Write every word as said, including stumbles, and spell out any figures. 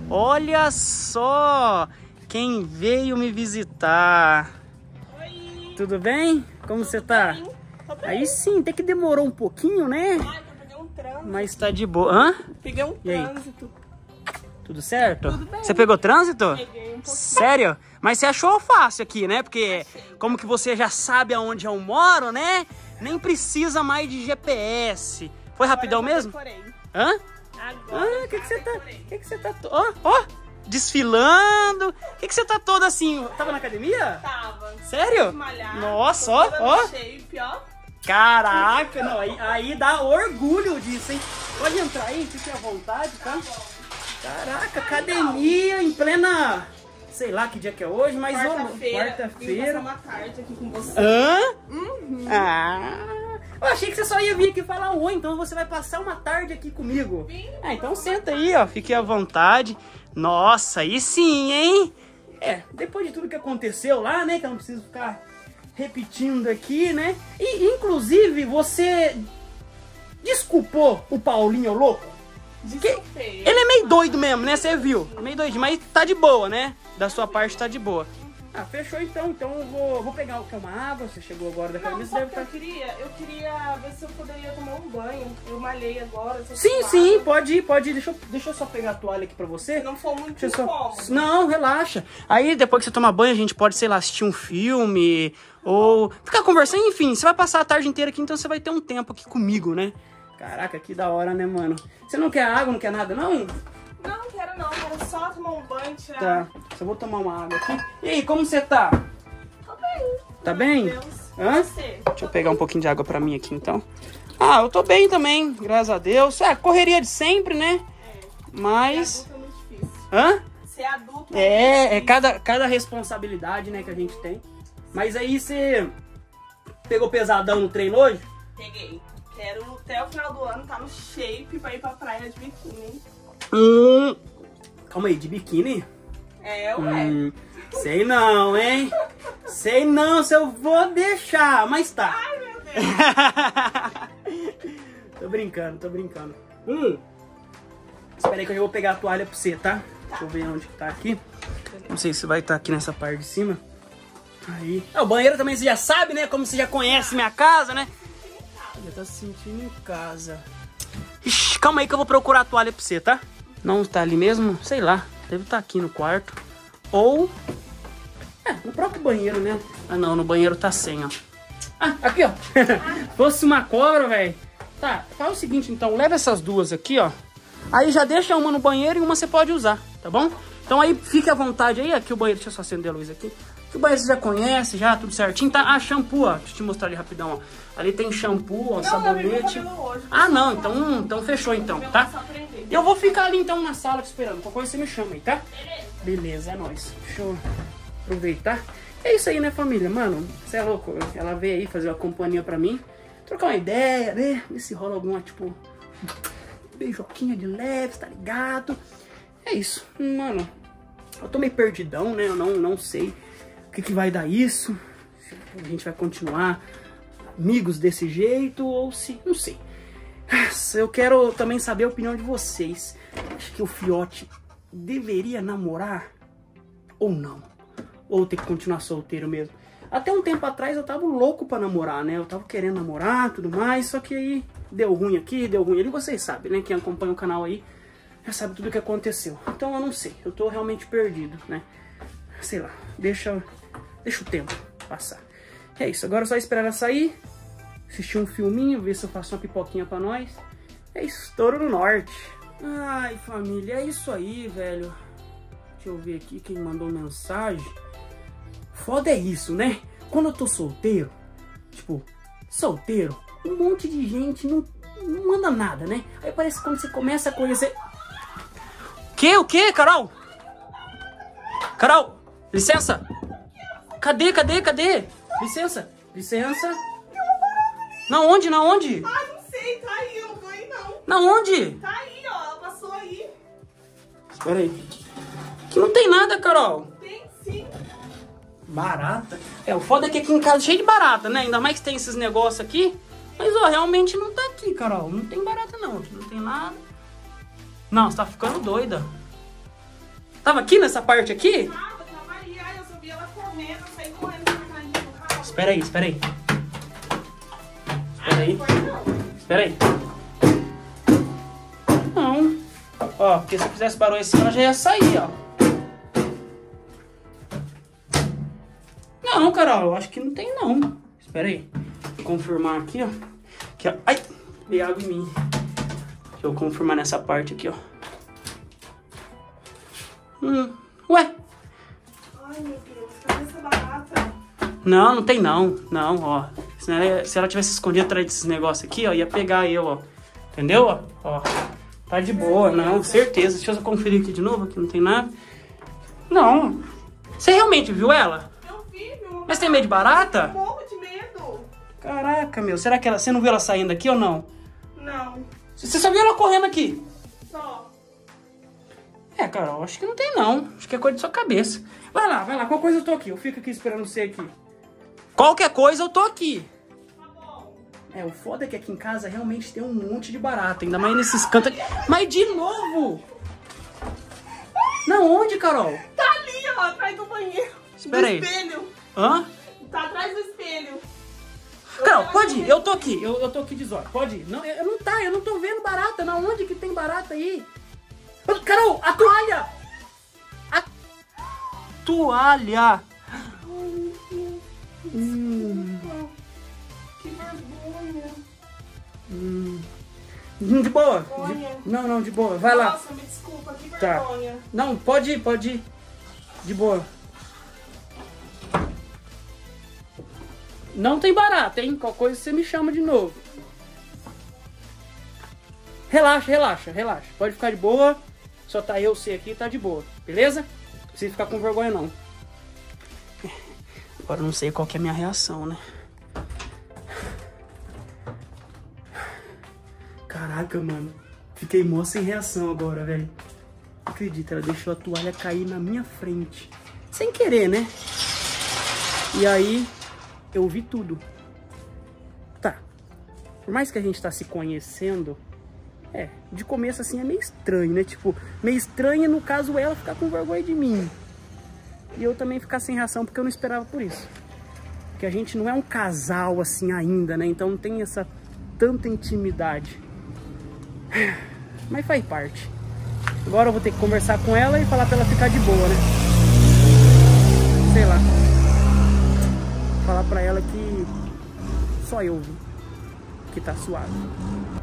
Olha só quem veio me visitar. Oi. Tudo bem? Como você tá? Bem. Tô bem. Aí sim, até que demorou um pouquinho, né? Ai, eu peguei um trânsito. Mas tá de boa. Hã? Peguei um E aí? trânsito. Tudo certo? Tudo bem. Você pegou trânsito? Peguei um pouquinho. Sério? Mas você achou fácil aqui, né? Porque como que você já sabe aonde eu moro, né? Nem precisa mais de G P S. Foi rapidão Agora eu mesmo? decorei. Hã? Agora Ah, eu o que que você tá... decorei. que que você tá... to- Ó, ó, desfilando. O que que você tá todo assim? Tava na academia? Tava. Sério? De malhar, Nossa, tô ó, toda ó. no shape, ó. Caraca, não, aí, aí dá orgulho disso, hein? Pode entrar aí, fique à vontade, tá? Caraca, academia em plena... Sei lá que dia que é hoje, mas... ô, Quarta-feira. Vim Quarta-feira. passar uma tarde aqui com você. Hã? Uhum. Ah, eu achei que você só ia vir aqui falar oi, então você vai passar uma tarde aqui comigo. Vim, Ah, então senta aí, ó, fique à vontade. Nossa, aí sim, hein? É, depois de tudo que aconteceu lá, né, que eu não preciso ficar repetindo aqui, né? E, inclusive, você desculpou o Paulinho louco? Desculpei. Ele é meio doido mesmo, né? Você viu? Meio doido, mas tá de boa, né? Da sua parte tá de boa. Ah, fechou então. Então eu vou, vou pegar uma água. Você chegou agora da Não, academia, você sabe o deve que eu estar... queria? Eu queria ver se eu poderia tomar um banho. Eu malhei agora. tô Sim, suada. sim, pode ir, pode ir. Deixa eu, deixa eu só pegar a toalha aqui pra você. Se não for muito Deixa eu só... incômodo. Não, relaxa. Aí depois que você tomar banho, a gente pode, sei lá, assistir um filme ou ficar conversando. Enfim, você vai passar a tarde inteira aqui, então você vai ter um tempo aqui comigo, né? Caraca, que da hora, né, mano? Você não quer água, não quer nada, não? Não, não quero não. Quero só tomar um banho, tirar. Tá, só vou tomar uma água aqui. E aí, como você tá? Tô bem. Tá Meu bem? Deus. Hã? Você? Deixa eu pegar um pouquinho de água pra mim aqui, então. Ah, eu tô bem também, graças a Deus. É, correria de sempre, né? Mas... Ser adulto é muito difícil. Hã? Ser adulto É, é muito cada, cada responsabilidade, né, que a gente tem. Mas aí você pegou pesadão no treino hoje? difícil. Peguei. Quero até o final do ano tá no shape pra ir pra praia de biquíni. Hum... Calma aí, de biquíni? É, ué. Hum, sei não, hein? Sei não se eu vou deixar, mas tá. Ai, meu Deus. Tô brincando, tô brincando. Hum. Espera aí que eu já vou pegar a toalha pra você, tá? Deixa eu ver onde que tá aqui. Não sei se vai estar aqui nessa parte de cima. Aí. Ah, o banheiro também você já sabe, né? Como você já conhece minha casa, né? Já tá se sentindo em casa. Ixi, calma aí que eu vou procurar a toalha pra você, tá? Não tá ali mesmo? Sei lá. Deve estar aqui no quarto. Ou... É, no próprio banheiro, né? Ah, não. No banheiro tá sem, ó. Ah, aqui, ó. Fosse uma cobra, velho. Tá, faz o seguinte, então. Leva essas duas aqui, ó. Aí já deixa uma no banheiro e uma você pode usar, tá bom? Então aí fique à vontade aí. Aqui o banheiro, deixa eu só acender a luz aqui. Aqui o banheiro você já conhece, já, tudo certinho. Tá? Ah, shampoo, ó. Deixa eu te mostrar ali rapidão, ó. Ali tem shampoo, ó, Não, sabonete. eu vi meu cabelo hoje. Ah, não. Então, então fechou, então, Meu tá? só aprender. Eu vou ficar ali, então, na sala te esperando. Qualquer coisa você me chama aí, tá? Beleza, é nóis. Deixa eu aproveitar. É isso aí, né, família? Mano, você é louco. Ela veio aí fazer uma companhia pra mim. Trocar uma ideia, né? Ver se rola alguma, tipo... beijoquinha de leve, tá ligado? É isso. Mano, eu tô meio perdidão, né? Eu não, não sei o que, que vai dar isso. Se a gente vai continuar amigos desse jeito ou se... Não sei. Eu quero também saber a opinião de vocês. Acho que o Fiote deveria namorar ou não? Ou ter que continuar solteiro mesmo? Até um tempo atrás eu tava louco pra namorar, né? Eu tava querendo namorar, tudo mais, só que aí deu ruim aqui, deu ruim ali. Vocês sabem, né? Quem acompanha o canal aí já sabe tudo o que aconteceu. Então eu não sei, eu tô realmente perdido, né? Sei lá, deixa, deixa o tempo passar. É isso, agora é só esperar ela sair, assistir um filminho, ver se eu faço uma pipoquinha pra nós. É estouro no norte. Ai, família, é isso aí, velho. Deixa eu ver aqui quem mandou mensagem. Foda é isso, né? Quando eu tô solteiro, tipo, solteiro, um monte de gente não, não manda nada, né? Aí parece que quando você começa a conhecer... Que? O que, Carol? Carol, licença. Cadê, cadê, cadê? Licença, licença. Na onde, na onde? Ah, não sei, tá aí, eu não tô aí não. Na onde? Tá aí, ó, ela passou aí. Espera aí. Que não tem nada, Carol. Tem sim. Barata? É, o foda é que aqui em casa é cheio de barata, né? Ainda mais que tem esses negócios aqui. Mas, ó, realmente não tá aqui, Carol. Não tem barata, não. Aqui não tem nada. Não, você tá ficando doida. Tava aqui nessa parte aqui? Tava, tava aí. Ai, eu só vi ela correndo, eu saí correndo pra cair no carro. Espera aí, espera aí. Espera aí. Espera aí. Não. Ó, porque se eu fizesse barulho assim, ela já ia sair, ó. Não, Carol, eu acho que não tem, não. Espera aí. Vou confirmar aqui, ó. Aqui, ó. Ai, dei água em mim. Deixa eu confirmar nessa parte aqui, ó. Hum, ué? Ai, meu Deus, cadê essa barata? Não, não tem não. Não, ó. Se ela, se ela tivesse escondido atrás desses negócios aqui, ó, ia pegar eu, ó. Entendeu, ó? Ó. Tá de boa, não, certeza. Deixa eu conferir aqui de novo, aqui não tem nada. Não. Você realmente viu ela? Eu vi, meu. Mas tem medo de barata? Eu morro de medo. Caraca, meu. Será que ela... Você não viu ela saindo aqui ou não? Não. Você só viu ela correndo aqui? Só. É, Carol, acho que não tem não. Acho que é coisa de sua cabeça. Vai lá, vai lá. Qualquer coisa eu tô aqui. Eu fico aqui esperando você aqui. Qualquer coisa eu tô aqui. Tá bom. É, o foda é que aqui em casa realmente tem um monte de barata. Ainda mais nesses cantos aqui. Mas de novo! Na onde, Carol? Tá ali, ó, atrás do banheiro. Espera do aí. espelho. Hã? Tá atrás do espelho. Carol, pode ir. Eu tô aqui. Eu, eu tô aqui de zóio. Pode ir. Não, eu, eu não tá. Eu não tô vendo barata. Na onde que tem barata aí? Carol, a toalha! A toalha! Hum. Que vergonha. Hum. De boa. Vergonha. De... Não, não, de boa. Vai lá. Nossa, me desculpa, que Tá. vergonha. Não, pode ir, pode ir. De boa. Não tem barata, hein? Qualquer coisa você me chama de novo. Relaxa, relaxa, relaxa. Pode ficar de boa. Só tá eu, você aqui, tá de boa. Beleza? Não precisa ficar com vergonha, não. Agora eu não sei qual que é a minha reação, né? Caraca, mano. Fiquei mó sem reação agora, velho. Não acredito, ela deixou a toalha cair na minha frente. Sem querer, né? E aí, eu vi tudo. Tá. Por mais que a gente tá se conhecendo, é, de começo assim é meio estranho, né? Tipo, meio estranho no caso ela ficar com vergonha de mim. E eu também ficar sem reação porque eu não esperava por isso. Porque a gente não é um casal assim ainda, né? Então não tem essa tanta intimidade. Mas faz parte. Agora eu vou ter que conversar com ela e falar pra ela ficar de boa, né? Sei lá. Falar pra ela que só eu vi que tá suave.